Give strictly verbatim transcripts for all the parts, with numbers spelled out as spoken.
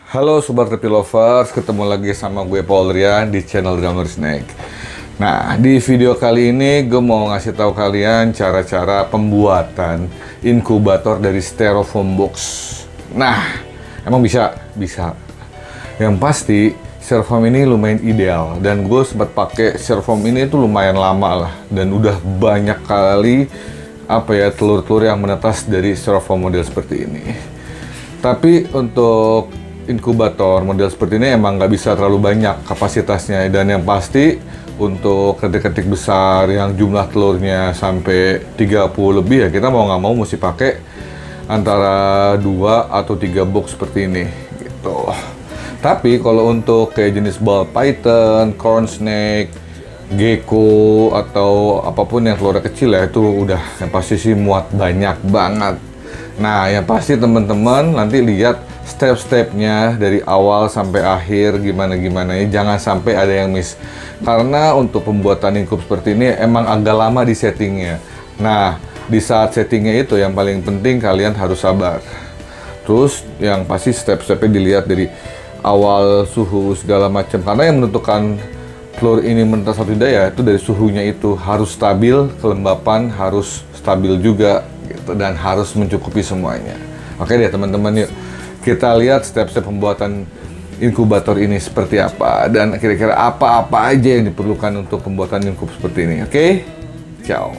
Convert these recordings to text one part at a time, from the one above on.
Halo Sobat Repi Lovers, ketemu lagi sama gue Paul Rian di channel Drummer Snake. Nah, di video kali ini gue mau ngasih tahu kalian cara-cara pembuatan inkubator dari styrofoam box. Nah, emang bisa? Bisa. Yang pasti, styrofoam ini lumayan ideal. Dan gue sempat pakai styrofoam ini itu lumayan lama lah. Dan udah banyak kali apa ya telur-telur yang menetas dari styrofoam model seperti ini. Tapi untuk inkubator model seperti ini emang nggak bisa terlalu banyak kapasitasnya, dan yang pasti untuk ketik-ketik besar yang jumlah telurnya sampai tiga puluh lebih ya kita mau nggak mau mesti pakai antara dua atau tiga box seperti ini gitu. Tapi kalau untuk kayak jenis ball python, corn snake, gecko atau apapun yang telurnya kecil ya itu udah yang pasti sih muat banyak banget. Nah, yang pasti teman-teman nanti lihat step-stepnya dari awal sampai akhir gimana-gimana ya, jangan sampai ada yang miss. Karena untuk pembuatan inkub seperti ini emang agak lama di settingnya. Nah, di saat settingnya itu yang paling penting kalian harus sabar. Terus yang pasti step-stepnya dilihat dari awal suhu segala macam. Karena yang menentukan telur ini menetas atau tidak ya itu dari suhunya itu harus stabil, kelembapan harus stabil juga gitu, dan harus mencukupi semuanya. Oke deh teman-teman, yuk kita lihat step-step pembuatan inkubator ini seperti apa dan kira-kira apa-apa aja yang diperlukan untuk pembuatan inkub seperti ini. Oke, ciao.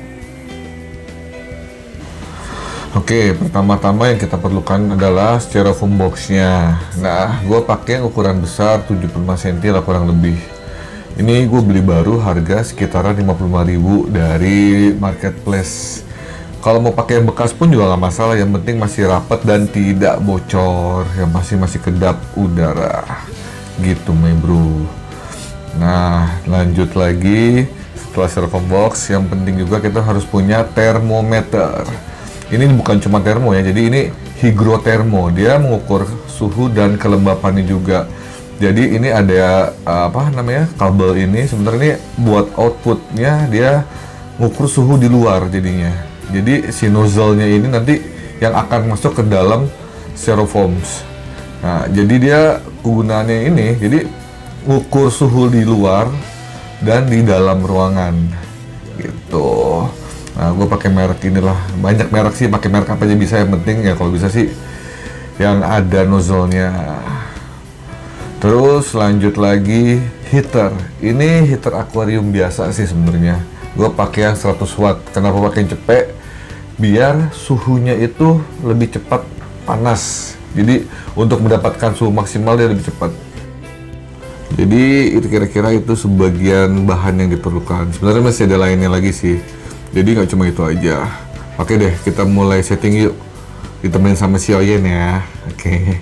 Oke, pertama-tama yang kita perlukan adalah styrofoam boxnya. Nah, gue pakai ukuran besar tujuh puluh lima sentimeter lah kurang lebih. Ini gue beli baru, harga sekitaran lima puluh lima ribu dari marketplace. Kalau mau pakai yang bekas pun juga nggak masalah, yang penting masih rapat dan tidak bocor, yang masih masih kedap udara gitu, my bro. Nah, lanjut lagi setelah styrofoam box, yang penting juga kita harus punya termometer. Ini bukan cuma termo ya, jadi ini hygrothermo, dia mengukur suhu dan kelembapannya juga. Jadi ini ada apa namanya kabel ini, sebenarnya ini buat outputnya dia mengukur suhu di luar jadinya. Jadi si nozzle-nya ini nanti yang akan masuk ke dalam styrofoam. Nah, jadi dia kegunaannya ini, jadi ukur suhu di luar dan di dalam ruangan, gitu. Nah, gue pakai merek inilah. Banyak merek sih, pakai merek apa aja bisa. Yang penting ya kalau bisa sih yang ada nozzle-nya. Terus lanjut lagi heater. Ini heater akuarium biasa sih sebenarnya. Gue pakai yang seratus watt. Kenapa pakai yang cepet? Biar suhunya itu lebih cepat panas. Jadi untuk mendapatkan suhu maksimal dia lebih cepat. Jadi itu kira-kira itu sebagian bahan yang diperlukan. Sebenarnya masih ada lainnya lagi sih. Jadi nggak cuma itu aja. Oke deh, kita mulai setting yuk. Ditemenin sama si Oyen ya. Oke.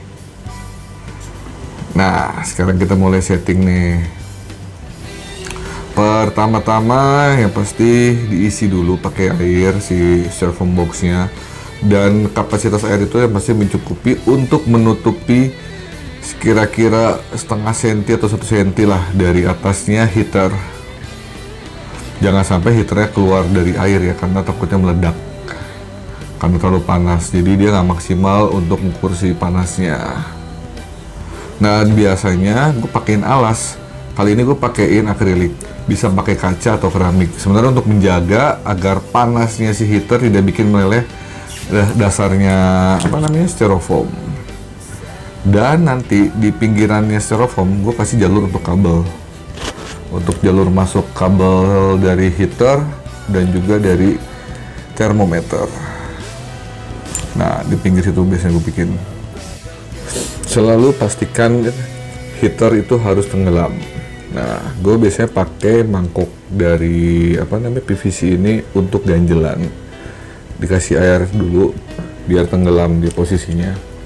Nah, sekarang kita mulai setting nih. Pertama-tama yang pasti diisi dulu pakai air si styrofoam boxnya, dan kapasitas air itu yang pasti mencukupi untuk menutupi kira-kira setengah senti atau satu senti lah dari atasnya heater. Jangan sampai heaternya keluar dari air ya, karena takutnya meledak karena terlalu panas, jadi dia nggak maksimal untuk mengukur si panasnya. Nah, biasanya gue pakein alas. Kali ini gue pakein akrilik. Bisa pakai kaca atau keramik. Sebenarnya untuk menjaga agar panasnya si heater tidak bikin meleleh dasarnya apa namanya styrofoam. Dan nanti di pinggirannya styrofoam gue kasih jalur untuk kabel. Untuk jalur masuk kabel dari heater dan juga dari termometer. Nah, di pinggir situ biasanya gue bikin. Selalu pastikan heater itu harus tenggelam. Nah, gue biasanya pakai mangkok dari apa namanya P V C ini untuk ganjelan. Dikasih air dulu biar tenggelam di posisinya.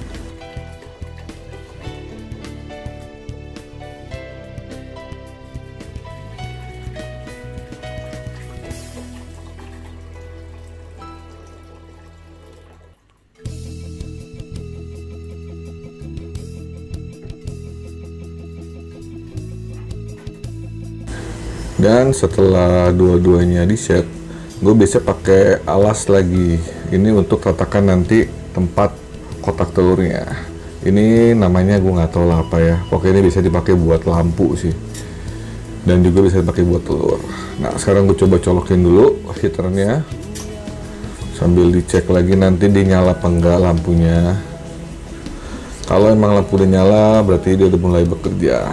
Dan setelah dua-duanya di set, gue biasa pakai alas lagi. Ini untuk ratakan nanti tempat kotak telurnya. Ini namanya gue nggak tahu lah apa ya. Pokoknya ini bisa dipakai buat lampu sih. Dan juga bisa dipakai buat telur. Nah, sekarang gue coba colokin dulu heaternya. Sambil dicek lagi nanti dia nyala apa enggak lampunya. Kalau emang lampu udah nyala, berarti dia udah mulai bekerja.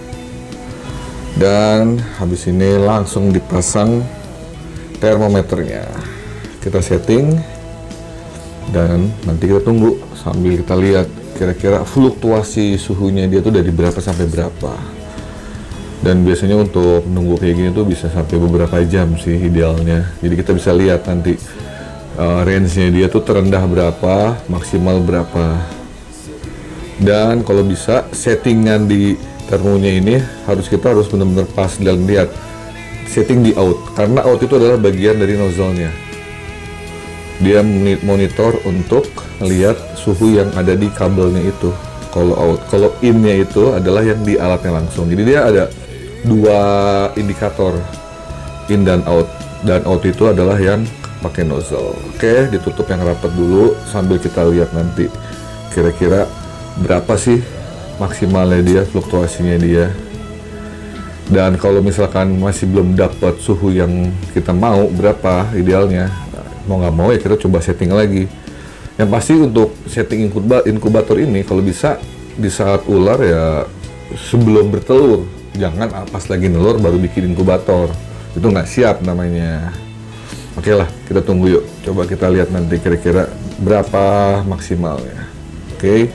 Dan habis ini langsung dipasang termometernya. Kita setting. Dan nanti kita tunggu sambil kita lihat kira-kira fluktuasi suhunya dia tuh dari berapa sampai berapa. Dan biasanya untuk nunggu kayak gini tuh bisa sampai beberapa jam sih idealnya. Jadi kita bisa lihat nanti uh, range-nya dia tuh terendah berapa, maksimal berapa. Dan kalau bisa settingan di termonya ini harus kita harus benar-benar pas dan lihat setting di out, karena out itu adalah bagian dari nozzle-nya. Dia monitor untuk lihat suhu yang ada di kabelnya itu. Kalau out, kalau in-nya itu adalah yang di alatnya langsung. Jadi dia ada dua indikator, in dan out. Dan out itu adalah yang pakai nozzle. Oke, ditutup yang rapat dulu sambil kita lihat nanti kira-kira berapa sih maksimalnya dia, fluktuasinya dia. Dan kalau misalkan masih belum dapat suhu yang kita mau berapa idealnya, mau nggak mau ya kita coba setting lagi. Yang pasti untuk setting inkubator ini kalau bisa di saat ular ya sebelum bertelur, jangan pas lagi nelur baru bikin inkubator, itu nggak siap namanya. Oke lah, kita tunggu yuk, coba kita lihat nanti kira-kira berapa maksimalnya. Oke,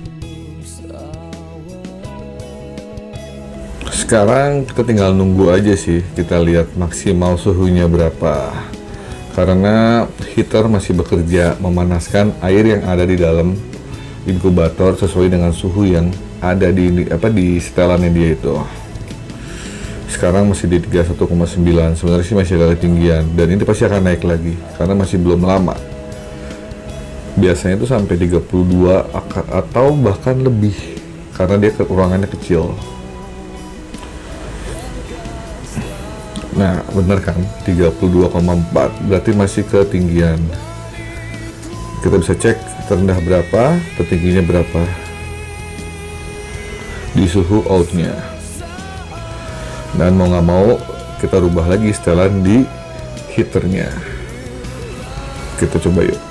sekarang kita tinggal nunggu aja sih, kita lihat maksimal suhunya berapa. Karena heater masih bekerja memanaskan air yang ada di dalam inkubator sesuai dengan suhu yang ada di apa di setelannya dia itu. Sekarang masih di tiga puluh satu koma sembilan, sebenarnya sih masih ada ketinggian dan ini pasti akan naik lagi karena masih belum lama. Biasanya itu sampai tiga puluh dua atau bahkan lebih karena dia ruangannya kecil. Nah, bener kan, tiga puluh dua koma empat berarti masih ketinggian. Kita bisa cek terendah berapa, tertingginya berapa di suhu outnya. Dan mau nggak mau kita rubah lagi setelan di heaternya. Kita coba yuk.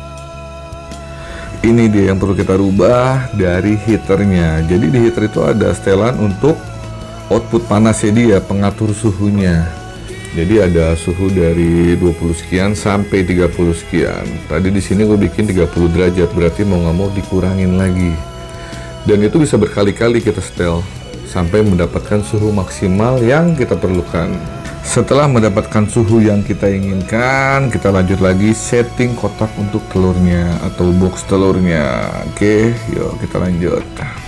Ini dia yang perlu kita rubah dari heaternya. Jadi di heater itu ada setelan untuk output panasnya dia, pengatur suhunya. Jadi ada suhu dari dua puluh sekian sampai tiga puluh sekian. Tadi di sini gue bikin tiga puluh derajat, berarti mau nggak mau dikurangin lagi. Dan itu bisa berkali-kali kita setel sampai mendapatkan suhu maksimal yang kita perlukan. Setelah mendapatkan suhu yang kita inginkan, kita lanjut lagi setting kotak untuk telurnya atau box telurnya. Oke, yuk kita lanjut.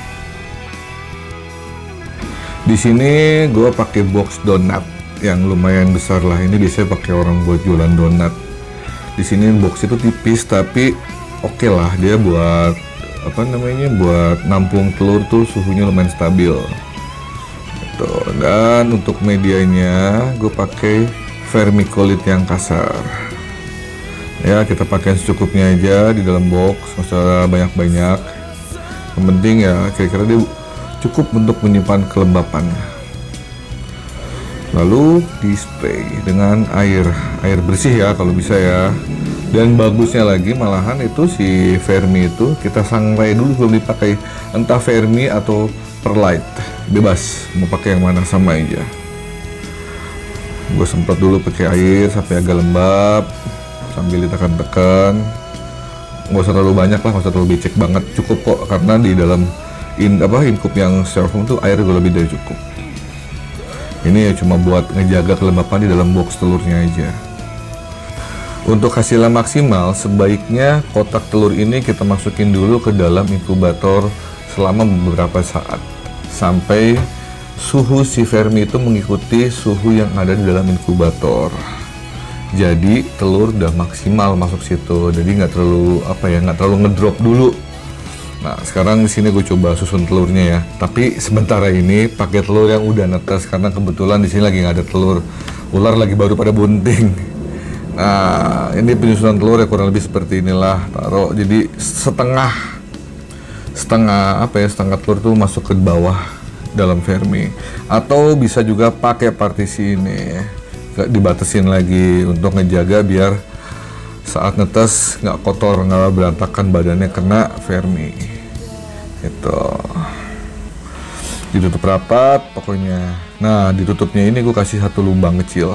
Di sini gue pakai box donat yang lumayan besar lah. Ini biasanya pakai orang buat jualan donat. Di sini box itu tipis tapi oke okay lah, dia buat apa namanya buat nampung telur tuh suhunya lumayan stabil. Gitu. Dan untuk medianya gue pakai vermiculite yang kasar. Ya kita pakai secukupnya aja di dalam box, nggak usah banyak-banyak. Yang penting ya kira-kira dia cukup untuk menyimpan kelembapannya. Lalu di spray dengan air air bersih ya kalau bisa ya. Dan bagusnya lagi malahan itu si Vermi itu kita sangrai dulu sebelum dipakai, entah Vermi atau Perlite, bebas mau pakai yang mana sama aja. Gue semprot dulu pakai air sampai agak lembab sambil ditekan-tekan. Nggak usah terlalu banyak lah, nggak usah terlalu becek banget, cukup kok karena di dalam in apa inkup yang styrofoam tuh air gue lebih dari cukup. Ini ya cuma buat ngejaga kelembapan di dalam box telurnya aja. Untuk hasilnya maksimal, sebaiknya kotak telur ini kita masukin dulu ke dalam inkubator selama beberapa saat sampai suhu si Vermi itu mengikuti suhu yang ada di dalam inkubator. Jadi telur udah maksimal masuk situ, jadi nggak terlalu apa ya nggak terlalu ngedrop dulu. Nah sekarang di sini gue coba susun telurnya ya, tapi sementara ini pakai telur yang udah netes karena kebetulan di sini lagi nggak ada telur, ular lagi baru pada bunting. Nah ini penyusunan telur ya kurang lebih seperti inilah, taruh jadi setengah setengah apa ya setengah telur tuh masuk ke bawah dalam vermi, atau bisa juga pakai partisi ini, nggak dibatasin lagi untuk ngejaga biar saat netes nggak kotor, nggak berantakan badannya kena vermi. Itu ditutup rapat pokoknya. Nah, ditutupnya ini gue kasih satu lubang kecil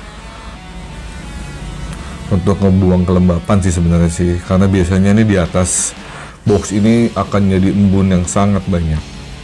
untuk ngebuang kelembapan sih sebenarnya sih, karena biasanya ini di atas box ini akan jadi embun yang sangat banyak.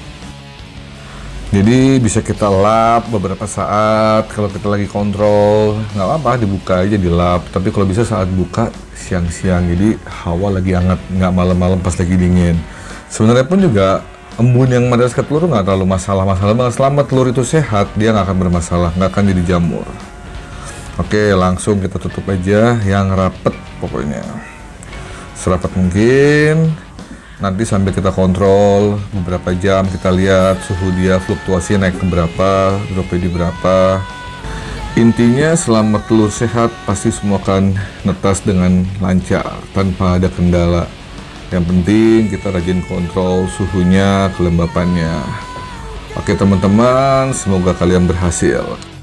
Jadi bisa kita lap beberapa saat kalau kita lagi kontrol, nggak apa-apa dibuka aja dilap. Tapi kalau bisa saat buka siang-siang, jadi hawa lagi hangat, nggak malam-malam pas lagi dingin. Sebenarnya pun juga embun yang menetes ke telur nggak terlalu masalah-masalah banget. Selama telur itu sehat, dia nggak akan bermasalah, nggak akan jadi jamur. Oke, langsung kita tutup aja yang rapet pokoknya, serapat mungkin. Nanti sambil kita kontrol beberapa jam, kita lihat suhu dia fluktuasi naik ke berapa, dropnya di berapa. Intinya selama telur sehat pasti semua akan netas dengan lancar tanpa ada kendala. Yang penting kita rajin kontrol suhunya, kelembapannya. Oke teman-teman, semoga kalian berhasil.